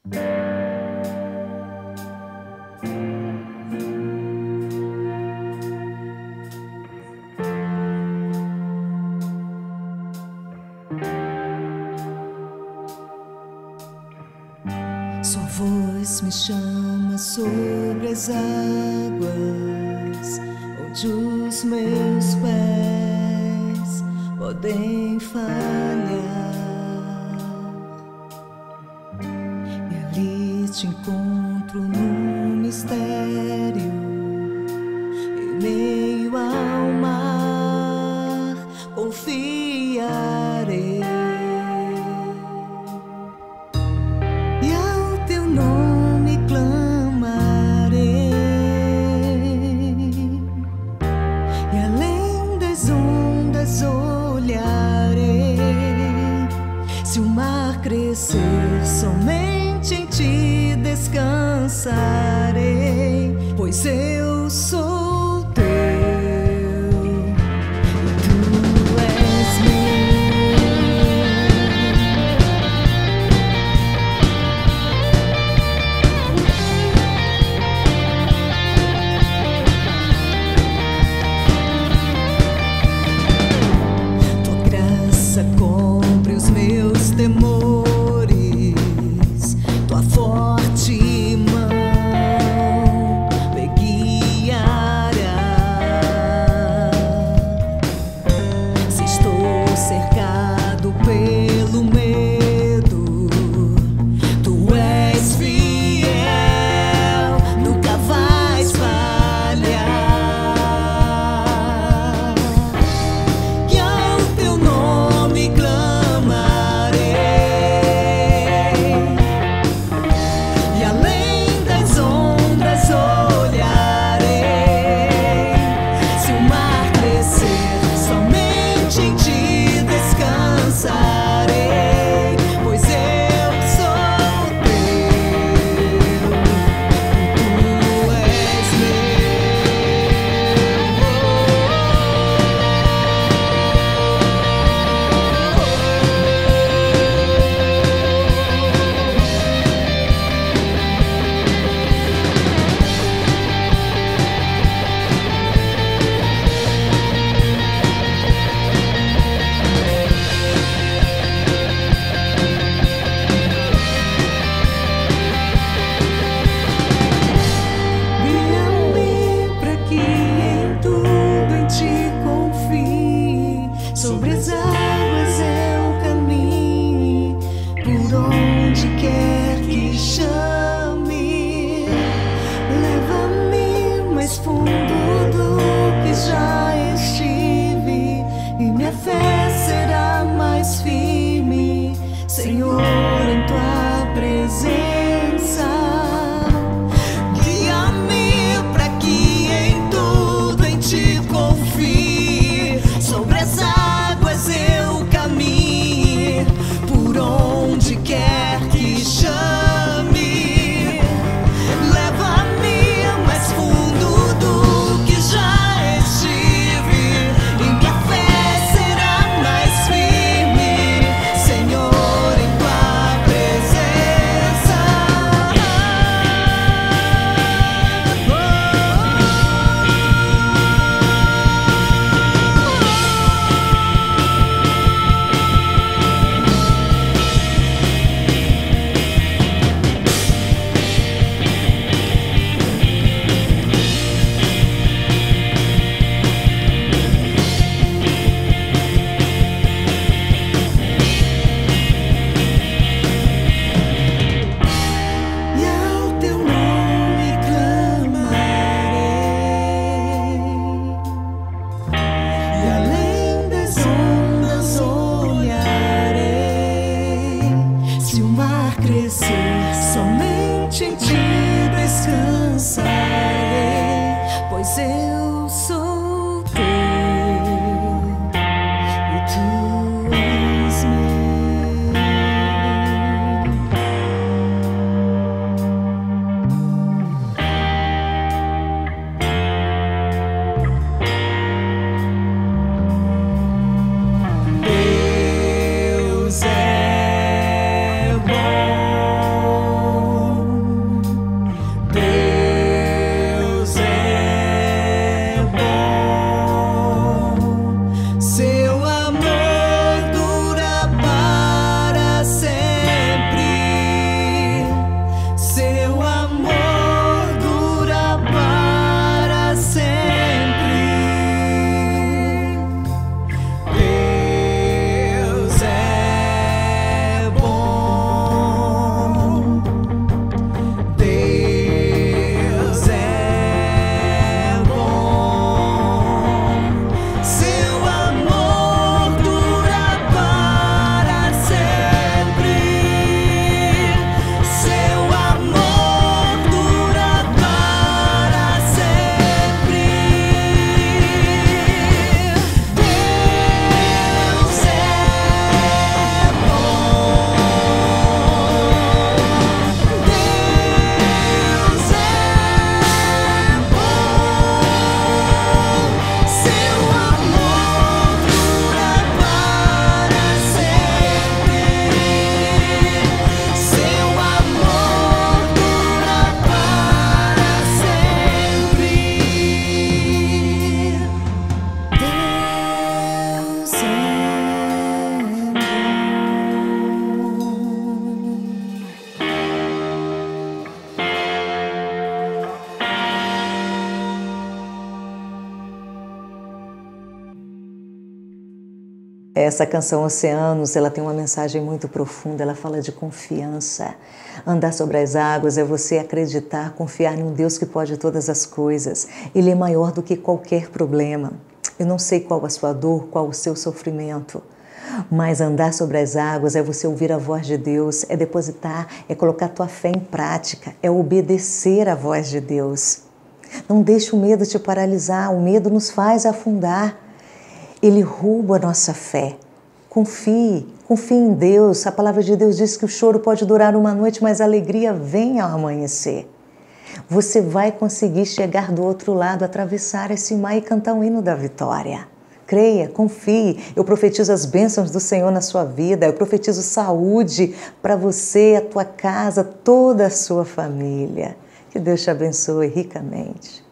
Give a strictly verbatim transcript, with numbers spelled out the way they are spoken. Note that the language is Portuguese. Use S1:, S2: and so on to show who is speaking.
S1: Sua voz me chama sobre as águas, onde os meus pés podem falhar. E ali te encontro num mistério, em meio ao mar confiarei. Se o mar crescer, somente em ti descansarei, pois eu sou teu e tu és meu. Tua graça cobre os meus temores, tua forte mão me guiará. Se estou cercado pelo medo, tu és fiel, nunca vais falhar. E ao teu nome clamarei, e além das ondas olharei. Se o mar crescer, somente em ti descansarei, pois eu sou teu e tu és guia-me pra que em tudo em ti confie. Sobre as águas eu caminhe, por onde quer que chame. Leva-me mais fundo do que já estive, e minha fé será mais firme, Senhor, em tua presença. Guia-me pra que em tudo em ti confie. Sobre as águas eu caminhe, por onde quer que chame. Leva-me mais fundo do que já estive, e minha fé será mais firme, Senhor, em tua presença. E ao teu nome clamarei, e além das ondas olharei. Se o mar crescer, somente em ti descansarei, pois eu sou teu e tu és meu. Deus é bom.
S2: Essa canção Oceanos, ela tem uma mensagem muito profunda, ela fala de confiança. Andar sobre as águas é você acreditar, confiar em um Deus que pode todas as coisas. Ele é maior do que qualquer problema. Eu não sei qual a sua dor, qual o seu sofrimento, mas andar sobre as águas é você ouvir a voz de Deus, é depositar, é colocar a tua fé em prática, é obedecer à voz de Deus. Não deixe o medo te paralisar, o medo nos faz afundar. Ele rouba a nossa fé. Confie, confie em Deus. A palavra de Deus diz que o choro pode durar uma noite, mas a alegria vem ao amanhecer. Você vai conseguir chegar do outro lado, atravessar esse mar e cantar o hino da vitória. Creia, confie. Eu profetizo as bênçãos do Senhor na sua vida. Eu profetizo saúde para você, a tua casa, toda a sua família. Que Deus te abençoe ricamente.